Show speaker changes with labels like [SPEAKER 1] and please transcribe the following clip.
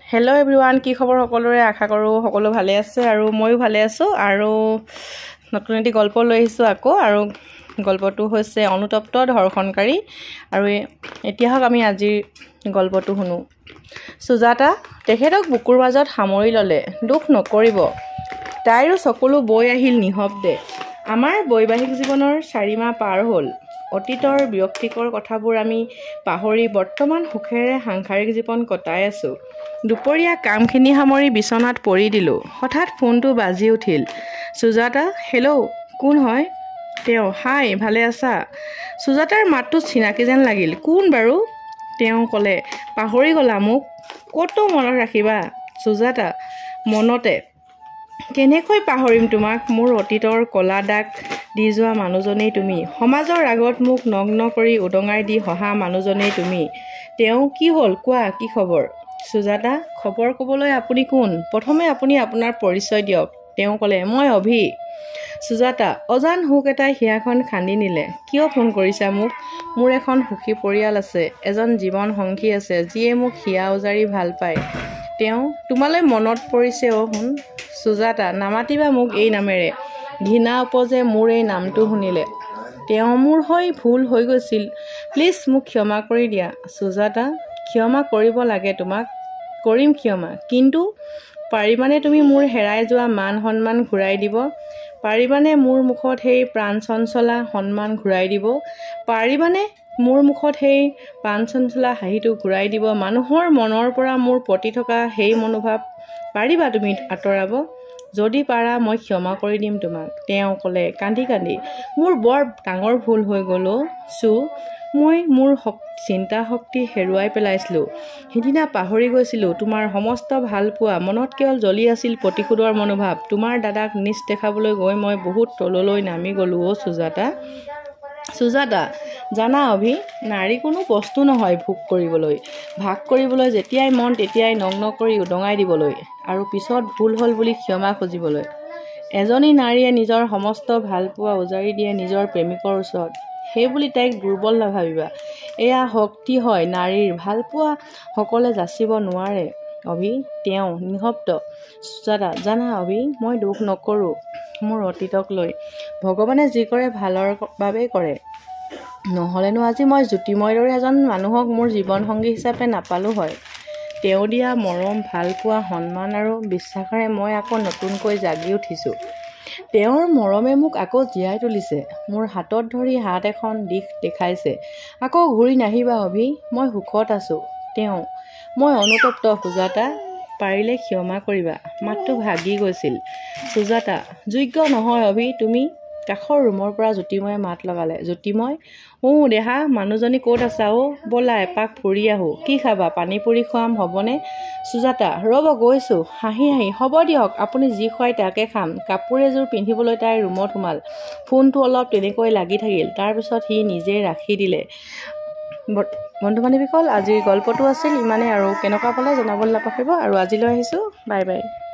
[SPEAKER 1] Hello' everyone, কি খবৰ সকলোৰে? আশা কৰোঁ সকলো ভালে আছে আৰু ময়ো ভালে আছোঁ। আৰু নতুন এটি গল্প লৈ আহিছোঁ আকৌ, আৰু গল্পটো হৈছে অনুতপ্ত ধৰ্ষণকাৰী। আৰু এতিয়া হওক আমি আজিৰ গল্পটো শুনো। সুজাতা তেখেতক বুকুৰ মাজত সামৰি ল'লে। দুখ নকৰিব, তাইৰো চকুলো বৈ আহিল নিঃশব্দে। আমাৰ বৈবাহিক জীৱনৰ 4 মাহ পাৰ হ'ল। অতীতৰ বিৰক্তিকৰ কথাবোৰ আমি পাহৰি বৰ্তমান সুখেৰে সাংসাৰিক জীৱন কটাই আছোঁ। দুপৰীয়া কামখিনি সামৰি বিচনাত পৰি দিলোঁ। হঠাৎ ফোনটো বাজি উঠিল। সুজাতা, হেল্ল', কোন হয়? তেওঁ, হাই, ভালে আছা? সুজাতাৰ মাতটো চিনাকি যেন লাগিল। কোন বাৰু? তেওঁ ক'লে, পাহৰি গ'লা মোক? ক'তো মনত ৰাখিবা? সুজাতা, মনতে। কেনেকৈ পাহৰিম তোমাক? মোৰ অতীতৰ ক'লা দাগ দি যোৱা মানুহজনেই তুমি। সমাজৰ আগত মোক নগ্ন কৰি উদঙাই দি হহা মানুহজনেই তুমি। তেওঁ, কি হ'ল কোৱা, কি খবৰ? সুজাতা, খবৰ ক'বলৈ আপুনি কোন? প্ৰথমে আপুনি আপোনাৰ পৰিচয় দিয়ক। তেওঁ ক'লে, মই অভি। সুজাতা, অজান হুক এটাই হিয়াখন খান্দি নিলে। কিয় ফোন কৰিছা মোক? মোৰ এখন সুখী পৰিয়াল আছে, এজন জীৱন সংগী আছে, যিয়ে মোক হিয়া উজাৰি ভাল পায়। তেওঁ, তোমালৈ মনত পৰিছে শুন। সুজাতা, নামাতিবা মোক এই নামেৰে। ঘৃণা উপজে মোৰ এই নামটো শুনিলে। তেওঁ, মোৰ ভুল হৈ গৈছিল, প্লিজ মোক ক্ষমা কৰি দিয়া। সুজাতা, ক্ষমা কৰিব লাগে তোমাক? কৰিম ক্ষমা, কিন্তু পাৰিবানে তুমি মোৰ হেৰাই যোৱা মান সন্মান ঘূৰাই দিব? পাৰিবানে মোৰ মুখত সেই প্ৰাণ চঞ্চলা সন্মান ঘূৰাই দিব? পাৰিবানে মোৰ মুখত সেই প্ৰাণ চঞ্চলা হাঁহিটো ঘূৰাই দিব? মানুহৰ মনৰ পৰা মোৰ প্ৰতি থকা সেই মনোভাৱ পাৰিবা তুমি আঁতৰাব? যদি পাৰা মই ক্ষমা কৰি দিম তোমাক। তেওঁ ক'লে কান্দি কান্দি, মোৰ বৰ ডাঙৰ ভুল হৈ গ'ল চু। মই মোৰ চিন্তা শক্তি হেৰুৱাই পেলাইছিলোঁ। সিদিনা পাহৰি গৈছিলোঁ তোমাৰ সমস্ত ভাল পোৱা। মনত কেৱল জ্বলি আছিল প্ৰতিশোধৰ মনোভাৱ। তোমাৰ দাদাক নিজ দেখাবলৈ গৈ মই বহুত তললৈ নামি গ'লোঁ সুজাতা। সুজাতা, জানা অভি, নাৰী কোনো বস্তু নহয় ভোগ কৰিবলৈ, ভাগ কৰিবলৈ, যেতিয়াই মন তেতিয়াই নগ্ন কৰি উদঙাই দিবলৈ, আৰু পিছত ভুল হ'ল বুলি ক্ষমা খুজিবলৈ। এজনী নাৰীয়ে নিজৰ সমস্ত ভালপোৱা উজাৰি দিয়ে নিজৰ প্ৰেমিকৰ ওচৰত। সেইবুলি তাইক দুৰ্বল নাভাবিবা। এয়া শক্তি হয় নাৰীৰ, ভালপোৱা সকলে যাচিব নোৱাৰে অভি। তেওঁ নিঃশব্দ। সুজাতা, জানা অভি, মই দুখ নকৰোঁ মোৰ অতীতক লৈ। ভগৱানে যি কৰে ভালৰ বাবেই কৰে। নহ'লেনো আজি মই জ্যোতিময়ৰ দৰে এজন মানুহক মোৰ জীৱন সংগী হিচাপে নাপালোঁ হয়। তেওঁ দিয়া মৰম, ভালপোৱা, সন্মান আৰু বিশ্বাসেৰে মই আকৌ নতুনকৈ জাগি উঠিছোঁ। তেওঁৰ মৰমে মোক আকৌ জীয়াই তুলিছে। মোৰ হাতত ধৰি হাত এখন দিশ দেখাইছে। আকৌ ঘূৰি নাহিবা অভি, মই সুখত আছোঁ। তেওঁ, মই অনুতপ্ত সুজাতা, পাৰিলে ক্ষমা কৰিবা। মাতটো ভাগি গৈছিল। সুজাতা, যোগ্য নহয় অভি তুমি। কাষৰ ৰুমৰ পৰা জ্যোতিময়ে মাত লগালে। জ্যোতিময়, দেহা, মানুহজনী ক'ত আছা? ব'লা এপাক ফুৰি আহোঁ। কি খাবা? পানী পুৰি খুৱাম, হ'বনে? সুজাতা, ৰ'ব গৈছোঁ। হাঁহি হাঁহি, হ'ব দিয়ক, আপুনি যি খুৱাই তাকে খাম। কাপোৰ এযোৰ পিন্ধিবলৈ তাই ৰুমত সোমাল। ফোনটো অলপ তেনেকৈ লাগি থাকিল। তাৰপিছত সি নিজে ৰাখি দিলে। বন্ধু বান্ধৱীসকল, আজিৰ গল্পটো আছিল ইমানে, আৰু কেনেকুৱা পালে জনাবলৈ নাপাহৰিব। আৰু আজিলৈ আহিছোঁ, বাই বাই।